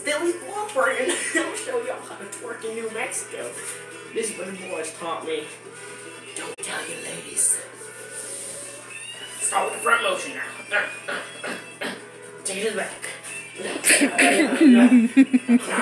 Billy's boyfriend. I'm gonna show y'all how to twerk in New Mexico. This is what the boys taught me. Don't tell your ladies. Start with the front motion now. Take it back.